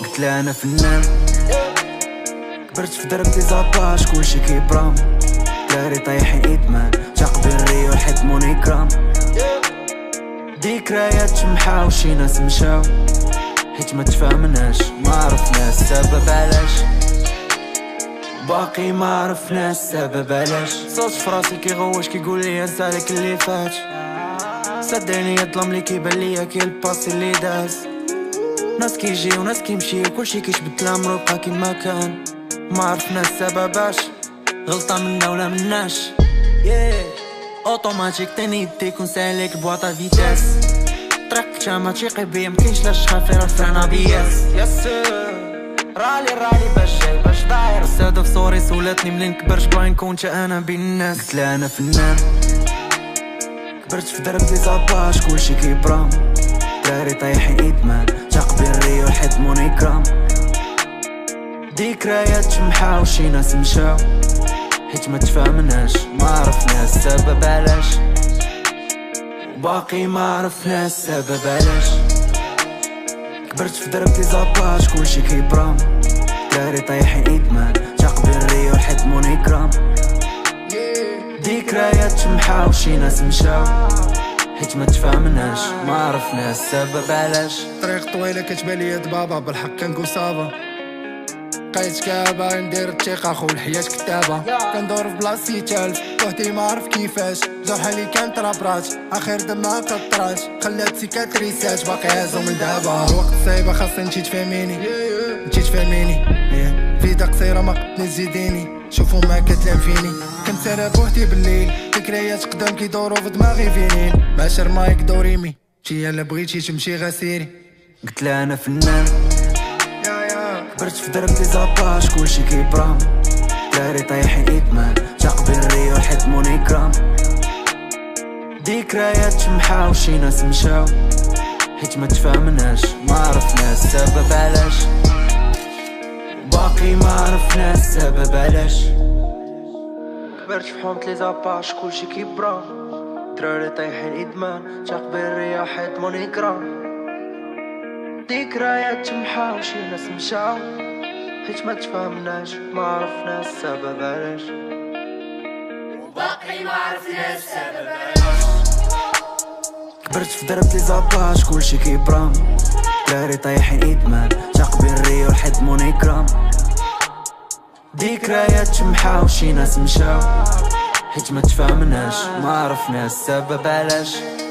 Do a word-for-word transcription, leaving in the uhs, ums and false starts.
قلت لها انا فنان، كبرت في درب دي زاباج كلشي كيبرام، داري طايحين ادمان تقبل ريو لحد مونيكرام. ذكريات شمحة وشي ناس مشاو حيت ما تفهمناش ما عرفناش السبب علاش، باقي ما عرفناش السبب علاش. صوت فراسي كيغوش كيقول لي انسى داك اللي فات، صدقني الظلم اللي كيبان ليا كي الباس اللي داز. ناس كيجي وناس كيمشي وكلشي كيشبت الامر وبقى كيما كان، ما عرفناش السبب اش غلطة منا ولا مناش. اوتوماتيك تاني يديك ونسالك بواطا فيتاس، طريق تاماتشي قبية مكاينش لا شخافير الفرانا بياس. ياسر رالي رالي باش جاي باش داير، استهدف صوري سولاتني منين كبرت باغي نكون تا انا بين الناس. قلت لها انا فنان، كبرت في درب دي زاباج كلشي كيبرام، دراري طايحين ادمان تقبل ريو لحد مونيكرام. ذكريات شمحة وشي ناس مشاو حيت ما تفهمناش ما عرفناش السبب علاش، باقي ما عرفناش السبب علاش. كبرت في درب دي زاباج كلشي كيبرام، دراري طايحين ادمان تقبل ريو لحد مونيكرام. ذكريات شمحة وشي ناس مشاو حيت ما تفهمناش ما عرفناش السبب علاش. طريق طويلة كتبان ليا دبابة بالحق كنقول صافا، بقيت كابا ندير الثقة خو الحياة كتابة، كندور في بلاصتي تالف وحدي ما عرف كيفاش، جرحة لي كانت رابرات اخر دمها قطرات، خلات سيكاتريسات باقي هازو من دابا. الوقت صعيبة خاصني نتي تفهميني نتي تفهميني، فيدا قصيرة ما قدني تزيديني، شوفو ما كتلام فيني. كنت سارا بوحدي بالليل ذكريات قدام كيدورو في دماغي فينين، باشر مايك دوريمي شي الا بغيتي تمشي غسيري. قلت لها انا فنان، كبرت في درب دي زاباج كلشي كيبرام، دراري طايحين ادمان تقبل ريو لحد مونيكرام. ذكريات شمحة وشي ناس مشاو حيت ما تفهمناش ما عرفناش السبب علاش، باقي ما عرفناش السبب علاش. كبرت في حومة لي زاباج كلشي كيبرام، دراري طايحين ادمان تقبل ريو لحد مونيكرام. ذكريات شمحة وشي ناس مشاو حيت ما تفهمناش ما عرفناش السبب علاش، وباقي ما عرفناش السبب علاش. كبرت في درب لي زاباج كلشي كيبرام، دراري طايحين ادمان تقبل ريو لحد مونيكرام. ذكريات شمحة وشي ناس مشاو حيت ما تفهمناش ما عرفناش السبب علاش.